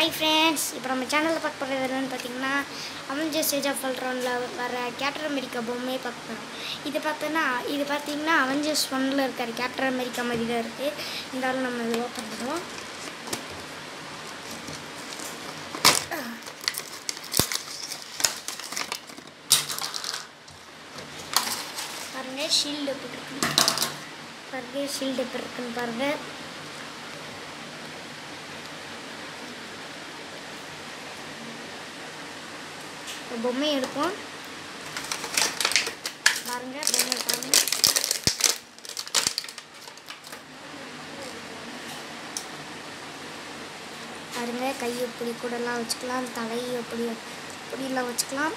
Hi friends, இப்போ நம்ம சேனலில் பார்க்க போகிறது என்னென்னு பார்த்தீங்கன்னா அவெஞ்சர்ஸ் ஏஜ் ஆஃப் அல்ட்ரானில் வர கேப்டன் அமெரிக்கா பொம்மையை பார்க்க போகிறோம். இது பார்த்தீங்கன்னா அவெஞ்சர்ஸ் 1ல் இருக்கிற கேப்டன் அமெரிக்கா மாதிரி தான் இருக்குது. இருந்தாலும் நம்ம இது ஓப்பன் பண்ணுவோம். பாருங்கள், ஷீல்டு எப்படி இருக்குன்னு பாருங்கள். ஷீல்டு எப்படி இருக்குன்னு பாருங்கள். பொம்மை எடுப்போம். பாருங்க, பொம்மை பாருங்க. பாருங்க, கை எப்படி கூடலாம் வச்சுக்கலாம், தலை எப்படிலாம் வச்சுக்கலாம்.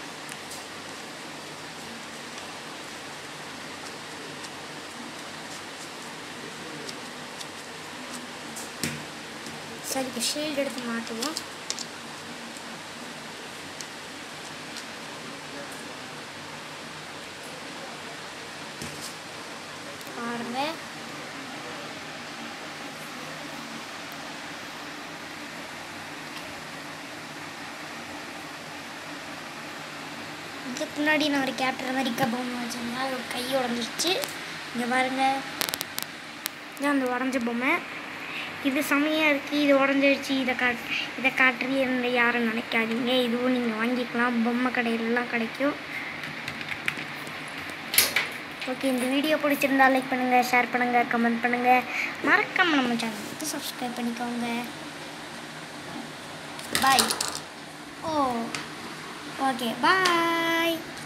சரி, இப்போ ஷீல்டு எடுத்து மாட்டுவோம். பாருங்க, இதுக்கு முன்னாடி நான் ஒரு கேப்டன் அமெரிக்கா பொம்மை வச்சிருந்தேன். அது ஒரு கை உடஞ்சிருச்சு. இங்கே பாருங்க, இதான் அந்த உடஞ்ச பொம்மை. இது செமையாக இருக்குது. இது உடஞ்சிருச்சு, இதை காட்டுறது யாரும் நினைக்காதீங்க. இதுவும் நீங்கள் வாங்கிக்கலாம், பொம்மை கடையிலலாம் கிடைக்கும். ஓகே, இந்த வீடியோ பிடிச்சிருந்தா லைக் பண்ணுங்கள், ஷேர் பண்ணுங்கள், கமெண்ட் பண்ணுங்கள். மறக்காமல் நம்ம சேனலுக்கு சப்ஸ்கிரைப் பண்ணிக்கோங்க. பாய். ஓகே, பாய்.